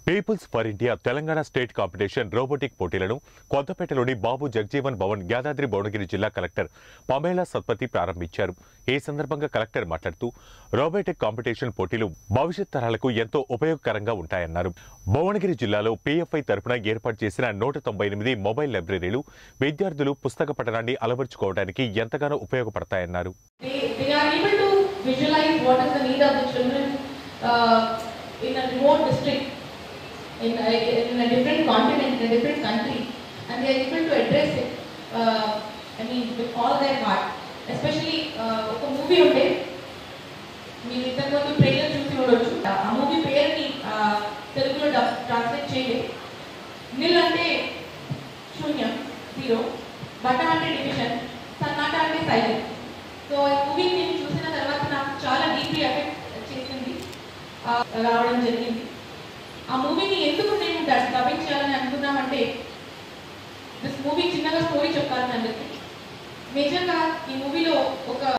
Peoples for India Telangana state competition robotic పోటీలను కొత్తపేటలోని బాబు జగజీవన్ భవన్ యాదాద్రి భువనగిరి జిల్లా కలెక్టర్ పమేలా సత్పతి ప్రారంభించారు. ఈ సందర్భంగా కలెక్టర్ మాట్లాడుతూ రోబోటిక్ కాంపిటీషన్ పోటీలు భవిష్యత్ తరాలకు ఎంతో ఉపయోగకరంగా ఉంటాయన్నారు. భువనగిరి జిల్లాలో పీఎఫ్ఐ తరపున ఏర్పాటు చేసిన 198 మొబైల్ లైబ్రరీలు విద్యార్థులు పుస్తక పఠనాన్ని అలవర్చుకోవడానికి ఎంతగానో ఉపయోగపడతాయన్నారు. In a different continent, in a different country, and they are able to address it. With all their heart. Especially a movie unde meer intaku trailer chusi undochu. A movie pair ni Telugu lo translate cheyale. Nil ante shunyam, zero. Bata ante division, sannata ante silent. So a movie ni chusina tarvata naaku chaala deeply affect chesindi రావడం జరిగింది. ఆ మూవీని ఎందుకు నేను dubbing చేయాలని అనుకున్నామంటే this movie చిన్నగా story చెప్పాలని అందరికీ. మేజర్గా ఈ మూవీలో ఒక